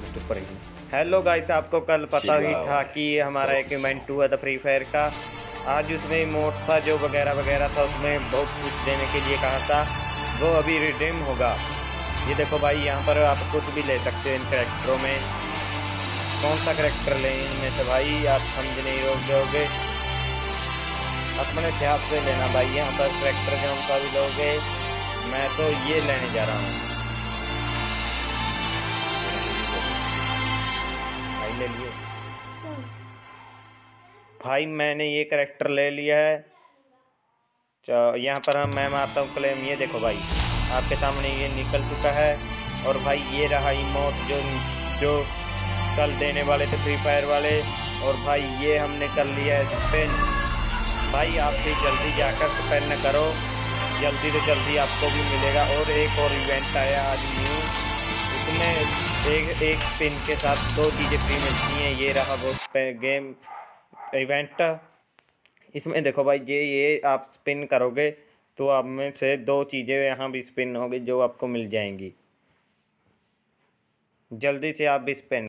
Super ही। Hello guys, आपको कल पता ही था कि हमारा एक इवेंट हुआ था फ्री फायर का। आज उसमें इमोट था जो वगैरह वगैरह था, उसमें बहुत कुछ देने के लिए कहा था, वो अभी रिडीम होगा। ये देखो भाई, यहाँ पर आप कुछ भी ले सकते हो इन करेक्टरों में। कौन सा करेक्टर लें इनमें से भाई, आप समझ नहीं दोगे। अपने ध्यान से लेना भाई, यहाँ पर करेक्टर कौन सा भी लोगे। मैं तो ये लेने जा रहा हूँ भाई, ले लिए भाई, मैंने ये करेक्टर ले लिया है। यहाँ पर मैं मारता हूँ क्लेम। ये देखो भाई, आपके सामने ये निकल चुका है। और भाई ये रहा इमोट जो जो कल देने वाले थे फ्री फायर वाले। और भाई ये हमने कर लिया है स्पिन। भाई आप भी जल्दी जाकर स्पिन करो, जल्दी से जल्दी आपको भी मिलेगा। और एक और इवेंट आया आज न्यू, उसमें एक स्पिन के साथ दो चीज़ें फ्री मिलती हैं। ये रहा वो गेम इवेंट। इसमें देखो भाई, ये आप स्पिन करोगे तो आप में से दो चीज़ें यहाँ भी स्पिन होगी जो आपको मिल जाएंगी। जल्दी से आप भी स्पिन